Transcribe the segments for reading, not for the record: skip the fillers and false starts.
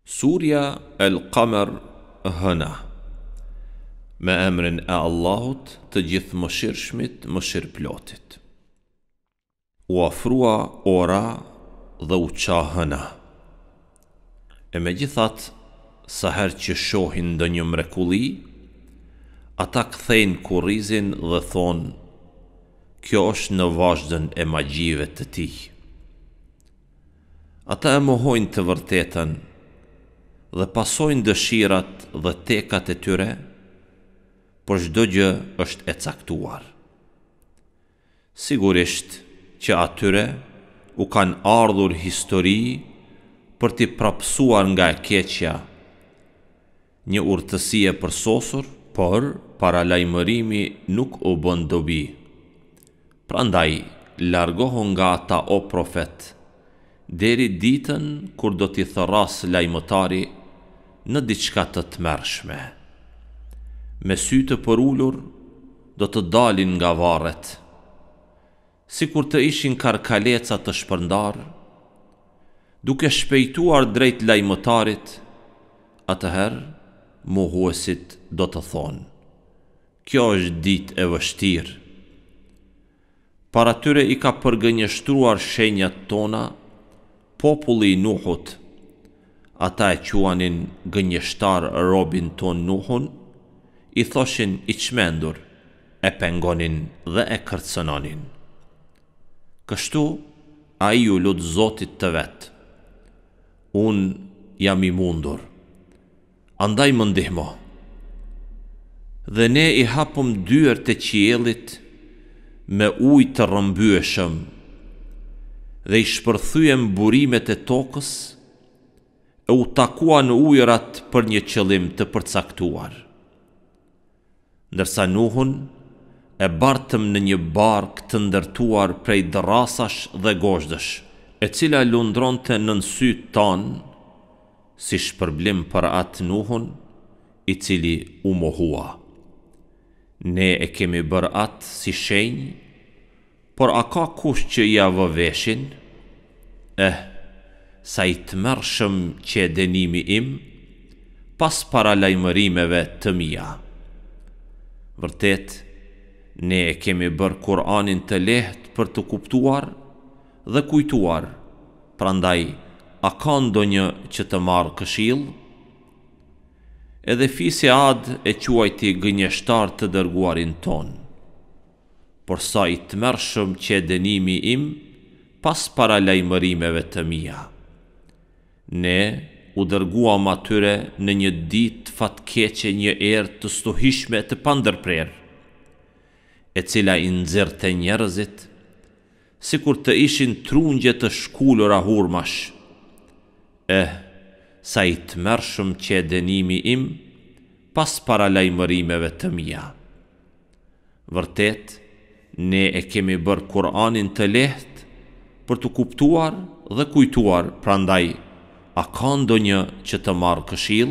Surja El Kamer hëna. Me emrin e Allahut të gjithë mëshirshmit, mëshirëplotit. U ofrua ora dhe u qa hëna. E megjithatë, sa herë që shohin ndonjë mrekulli, ata kthejnë kurrizin dhe thonë: kjo është në vazhdën e magjive të tij. Ata e mohojnë të vërtetën dhe pasojnë dëshirat dhe tekat e tyre, por çdo gjë është e caktuar. Sigurisht që atyre u kanë ardhur histori për t'i prapsuar nga e keqja, një urtësi e përsosur, por paralajmërimi nuk u bën dobi. Prandaj, largohu nga ata o profet, deri ditën kur do t'i thërras lajmëtari në diçka të tmerrshme. Me sy të përullur do të dalin nga varret, sikur të ishin karkaleca të shpërndar, duke shpejtuar drejt lajmëtarit. Atëherë mohuesit do të thonë: kjo është ditë e vështirë. Para tyre i ka përgënjeshtruar shenjat tona populli i Nuhut. Ata e quanin gënjeshtar robin ton Nuhun, i thoshin i çmendur, e pengonin dhe e kërcënonin. Kështu ai ju lut Zotit të vet: unë jam i mundur, andaj më ndihmo. Dhe ne i hapëm dyert e qiellit me ujë të rrëmbyeshëm dhe i shpërthyem burimet e tokës, e u takuan ujërat për një qëllim të përcaktuar. Ndërsa Nuhun e bartëm në një barkë të ndërtuar prej dërrasash dhe gozhdësh, e cila lundronte nën sytë tanë, si shpërblim për atë Nuhun i cili u mohua. Ne e kemi bërë atë si shenjë, por a ka kush që ja vë veshin? Sa i tmerrshëm që e dënimi im pas paralajmërimeve të mia. Vërtet, ne e kemi bërë Kur'anin të lehtë për të kuptuar dhe kujtuar, prandaj a ka ndonjë që të marrë këshill? Edhe fisi Ad e quajti gënjeshtar të dërguarin ton. Por sa i tmerrshëm që e dënimi im pas paralajmërimeve të mia. Ne u dërguam atyre në një ditë fatkeqe një erë të stuhishme të pandërprer, e cila i nxirrte njerëzit sikur të ishin trungje të shkullura hurmash. Sa i tmerrshëm që e dënimi im pas paralajmërimeve të mia. Vërtet, ne e kemi bërë Kur'anin të lehtë për të kuptuar dhe kujtuar, prandaj a ka ndonjë që të marrë këshill?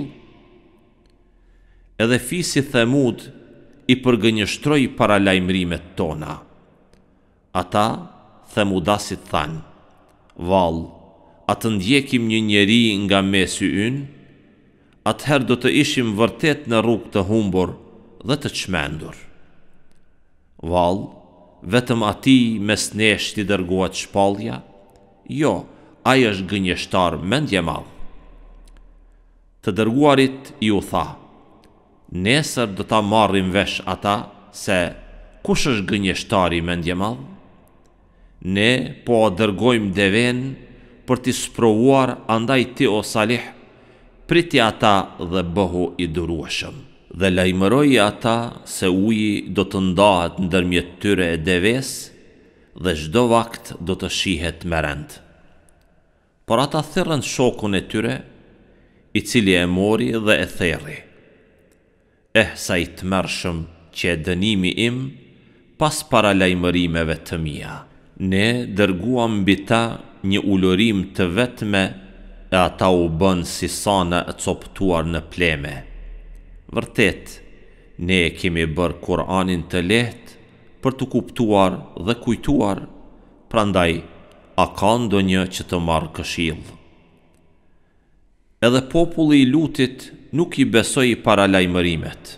Edhe fisi Themud i përgënjeshtroi paralajmërimet tona. Ata Themudasit thanë: vallë, a të ndjekim një njeri nga mesi ynë? Atëherë do të ishim vërtet në rrugë të humbur dhe të çmendur. Vallë, vetëm atij mes nesh t'i dërguat shpallja? Jo, ai është gënjeshtar mendje madh. Të dërguarit i u tha: nesër do ta marrim vesh ata se kush është gënjeshtari mendje madh? Ne po dërgojmë deven për t'i sprovuar, andaj ti o Salih, priti ata dhe bëhu i durueshëm. Dhe lajmëroi ata se uji do të ndahet ndërmjet tyre e deves dhe çdo vakt do të shihet me rend. Por ata thirrën shokun e tyre, i cili e mori dhe e therri. Sa i tmerrshëm që e dënimi im pas paralajmërimeve të mia. Ne dërguam mbi ta një ulërim të vetme, e ata u bën si sana e coptuar në pleme. Vërtet, ne e kemi bërë Kur'anin të lehtë për të kuptuar dhe kujtuar, prandaj a ka ndonjë që të marrë këshill? Edhe populli I Lutit nuk I besoi paralajmërimet.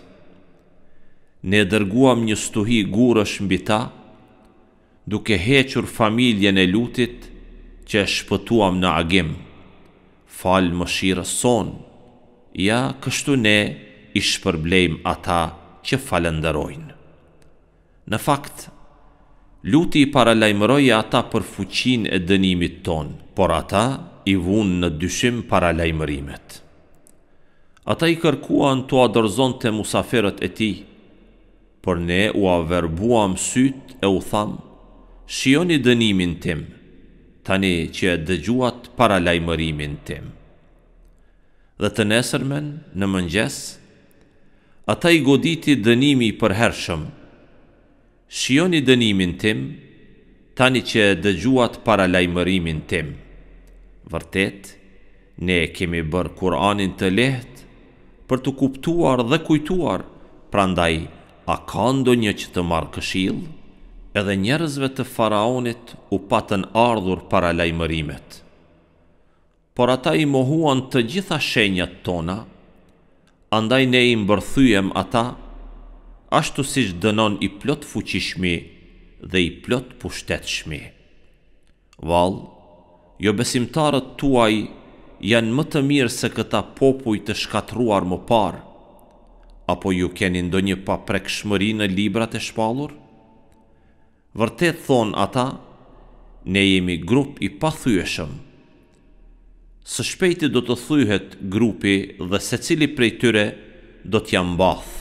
Ne dërguam një stuhi gurësh mbi ta, duke hequr familjen e Lutit që e shpëtuam në agim. Falë mëshirës son, ja kështu ne I shpërblejmë ata që falënderojnë. Në fakt, Luti I paralajmëroi ata për fuqinë e dënimit ton, por ata I vunë në dyshim paralajmërimet. Ata I kërkuan t'u dorëzonte musafirët e tij, por ne u averbuam syt e u tham: "Shihoni dënimin tim, tani që e dëgjuat paralajmërimin tim." Dhe të nesërmen, në mëngjes, ata I goditi dënimi I përhershëm: "Shihoni dënimin tim, tani që e dëgjuat paralajmërimin tim." Vërtet, ne kemi bërë Kur'anin të lehtë për të kuptuar dhe kujtuar, prandaj a ka ndonjë që të marrë këshill? Edhe njerëzve të Faraonit u patën ardhur paralajmërimet. Por ata I mohuan të gjitha shenjat tona, andaj ne I mbërthyem ata, ashtu siç dënon I plot fuqishmi dhe I plot pushtetshmi. Vallë, jo besimtarët tuaj janë më të mirë se këta popuj të shkatruar më parë, apo ju keni ndonjë paprekshmëri në librat e shpallur? Vërtet thonë ata, ne jemi grup I pathyeshëm. Së shpejti do të thyhet grupi dhe secili prej tyre do t'ja mbath.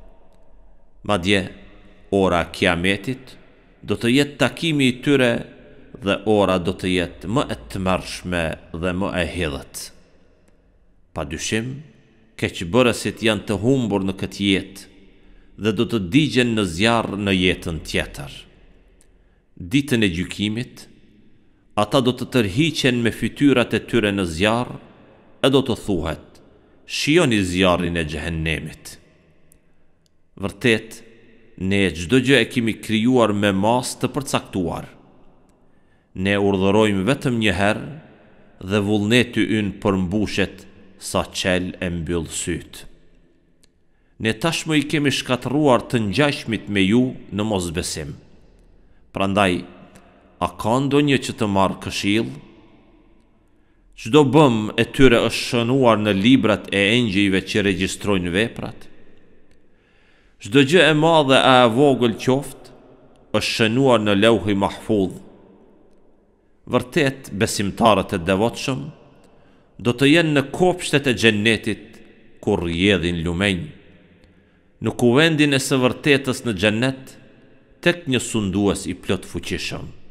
Madje, ora kiametit do të jetë takimi I tyre dhe ora do të jetë më e tmerrshme dhe më e hidhët. Padyshim, keqbërësit janë të humbur në këtë jetë dhe do të digjen në zjarr në jetën tjetër. Ditën e gjykimit, ata do të tërhiqen me fytyrat e tyre në zjarr e do të thuhet: "Shihoni zjarrin e xhehenemit." Vërtet, ne çdo gjë e kemi krijuar me mas të përcaktuar. Ne urdhërojmë vetëm një herë dhe vullneti ynë përmbushet sa qel e mbyll syt. Ne tashmë I kemi shkatëruar të ngjashmit me ju në mosbesim. Prandaj, a ka ndonjë që të marrë këshill? Çdo bëm e tyre është shënuar në librat e engjëjve që regjistrojnë veprat. Çdo gjë e madhe a e vogël qoftë, është shënuar në Lauhi Mahfudh. Vërtet, besimtarët e devotshëm do të jenë në kopshtet e xhennetit ku rrjedhin lumenj, në kuvendin e së vërtetës në xhennet, tek një sundues I plot fuqishëm.